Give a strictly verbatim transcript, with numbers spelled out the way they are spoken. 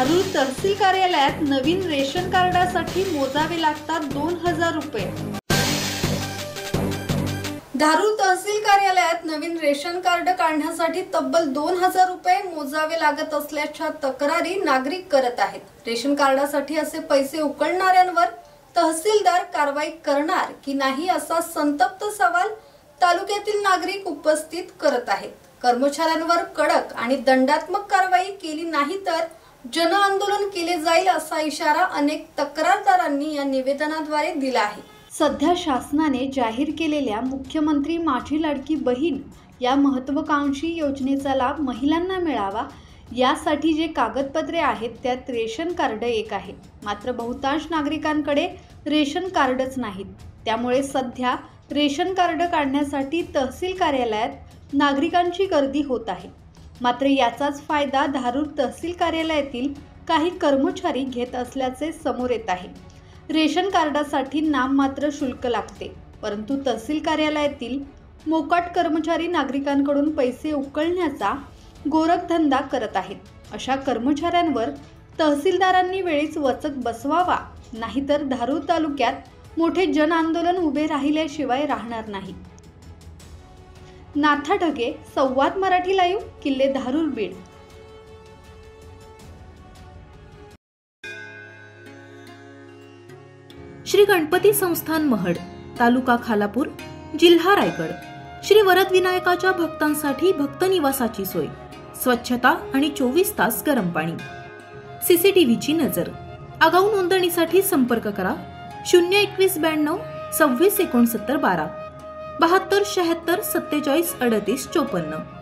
धारूर तहसील कार्यालयात नवीन रेशन कार्डासाठी मोजावे लागतात दोन हजार रुपये। धारूर तहसील कार्यालयात नवीन रेशन कार्ड काढण्यासाठी तब्बल दोन हजार रुपये मोजावे लागत असल्याच्या तक्रारी नागरिक करत आहेत। रेशन कार्डासाठी असे पैसे उकळणाऱ्यांवर तहसीलदार कारवाई करणार की नाही असा संतप्त सवाल तालुक्यातील नागरिक उपस्थित करत आहेत। कर्मचाऱ्यांवर कडक आणि दंडात्मक कारवाई केली नाही तर जन आंदोलन केले जाईल असा इशारा अनेक तक्रारदारांनी या निवेदनाद्वारे दिला आहे। सध्या शासनाने जाहीर केलेल्या मुख्यमंत्री माझी लाडकी बहीण या महत्त्वाकांक्षी योजनेचा लाभ महिलांना मिळावा यासाठी जे कागदपत्रे आहेत त्यात रेशन कार्ड एक आहे। मात्र बहुतांश नागरिकांकडे रेशन कार्डच नाहीत। त्यामुळे सध्या रेशन कार्ड काढण्यासाठी तहसील कार्यालयात नागरिकांची गर्दी होत आहे। मात्र याचाच फायदा धारूर तहसील कार्यालयातील काही कर्मचारी घेत असल्याचे समोर येत आहे। रेशन कार्डासाठी नाममात्र शुल्क लागते, परंतु तहसील कार्यालयातील मोकाट कर्मचारी नागरिकांकडून पैसे उकळण्याचा गोरखधंदा करत आहेत। अशा कर्मचाऱ्यांवर तहसीलदारांनी वेळीच वचक बसवावा, नाहीतर धारूर तालुक्यात मोठे जन आंदोलन उभे राहिल्याशिवाय राहणार नाही। नाथा ढगे, संवाद मराठी लाईव्ह, किल्ले धारूर, बीड। श्री गणपती संस्थान महड, तालुका खालापूर, जिल्हा रायगड। श्री वरद विनायकाच्या भक्तांसाठी भक्त निवासाची सोय, स्वच्छता आणि चोवीस तास गरम पाणी, सीसीटीव्हीची नजर। आगाऊ नोंदणीसाठी संपर्क करा शून्य एकवीस ब्याण्णव सव्वीस एकोणसत्तर बारा बहात्तर शहात्तर सत्तेचाळीस अडतीस चोपन्न।